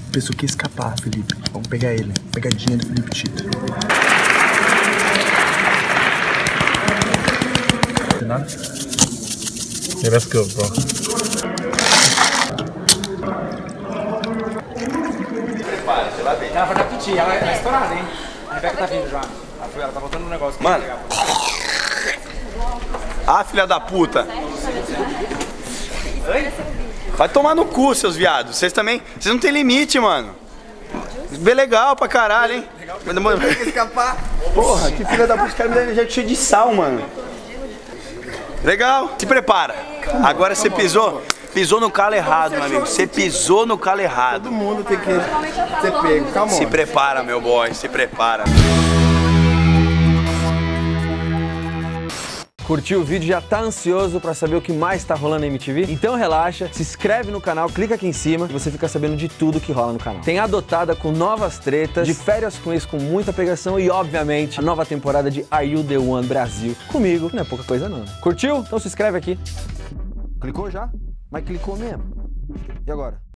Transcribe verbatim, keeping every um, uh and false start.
pessoa que escapar, Felipe. Vamos pegar ele. Pegadinha do Felipe Tito. Tem nada? Yeah, that's good, bro. Prepara, você vai ver. Ela vai dar piti, ela é estourada, hein? A Rebeca tá vindo já. Ela tá botando um negócio. Mano. Ah, filha da puta. Vai tomar no cu, seus viados. Vocês também. Vocês não tem limite, mano. Bem legal pra caralho, hein? Escapar. Porra, que filha da puta. Os caras me dão energético cheio de sal, mano. Legal. Se prepara. Agora você pisou. Pisou no calo errado, meu amigo. Você pisou no calo errado. Todo mundo tem que ser pego. Calma. Se prepara, meu boy. Se prepara. Curtiu o vídeo? Já tá ansioso pra saber o que mais tá rolando na M T V? Então relaxa, se inscreve no canal, clica aqui em cima e você fica sabendo de tudo que rola no canal. Tem Adotada com novas tretas, de férias com isso com muita pegação e, obviamente, a nova temporada de Are You The One Brasil comigo, que não é pouca coisa não. Curtiu? Então se inscreve aqui. Clicou já? Mas clicou mesmo. E agora?